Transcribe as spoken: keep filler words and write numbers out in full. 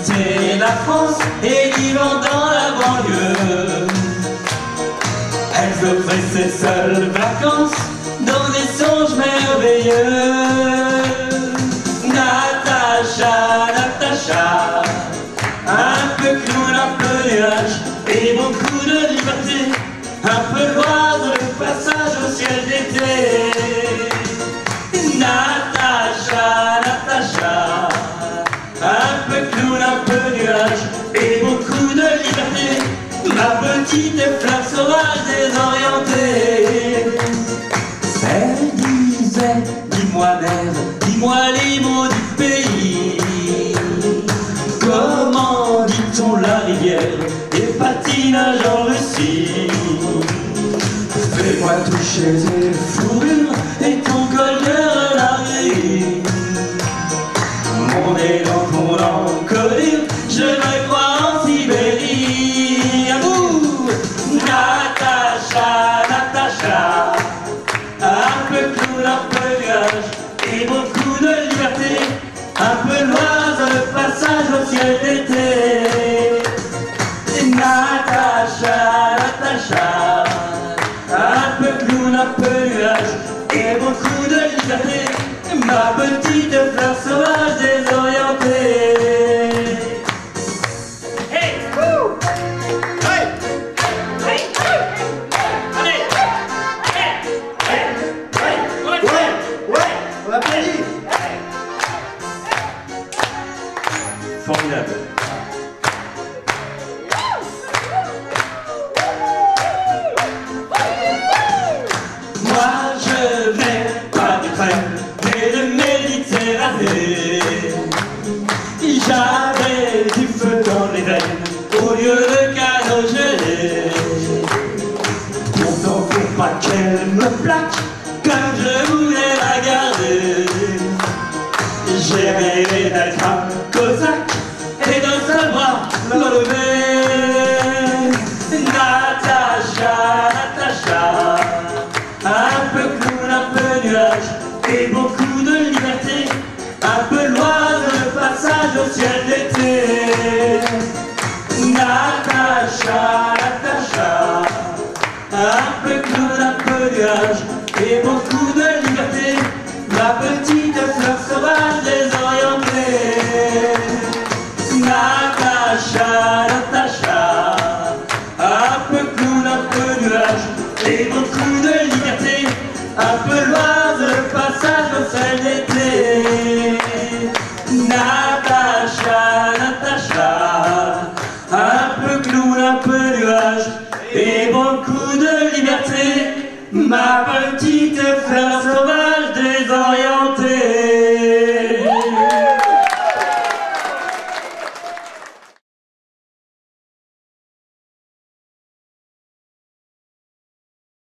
quitter la France et vivant dans la banlieue. Elle offrait ses seules vacances dans des songes merveilleux. Natacha, Natacha, un peu clown, un peu nuage et beaucoup de liberté, un peu l'oiseau, le passage au ciel d'été. Natacha, Natacha, un peu clown, un peu nuage et beaucoup de liberté, ma petite fleur sauvage désorientée. Elle disait, dis-moi mère, dis-moi les mots du pays. Comment dit-on la rivière et patinage en Russie? Fais-moi toucher tes fourrures et ton col de renardie. Mon nez dans ton encolure, je me crois en Sibérie. Amour, Natacha, Natacha, un peu clown, un peu nuage et beaucoup de liberté, un peu l'oiseau, le passage au ciel d'été. Natacha, Natacha, un peu clown, un peu nuage et beaucoup de liberté, ma petite fleur sauvage désorientée. Hey! Woo! Hey! Hey! Allez! Hey! Hey! Hey! Ouais! Ouais! On applaudit! Formidable. Moi je n'ai pas de crème, mais de Méditerranée. J'avais du feu dans les veines au lieu de canaux gelés. Pourtant pour pas qu'elle me plaque, comme je voulais la garder, j'ai rêvé d'être un cosaque et d'un seul bras l'enlever. Natacha, Natacha, un peu clown, un peu nuage et beaucoup de liberté, un peu l'oiseau, le passage au ciel d'été. Natacha, Natacha, un peu clown, un peu nuage et beaucoup de liberté, ma petite fleur sauvage désorientée. Natacha, Natacha, un peu clown, un peu nuage et beaucoup de liberté, un peu l'oiseau, le passage au ciel d'été. Natacha, Natacha, un peu clown, un peu nuage et beaucoup de liberté, ma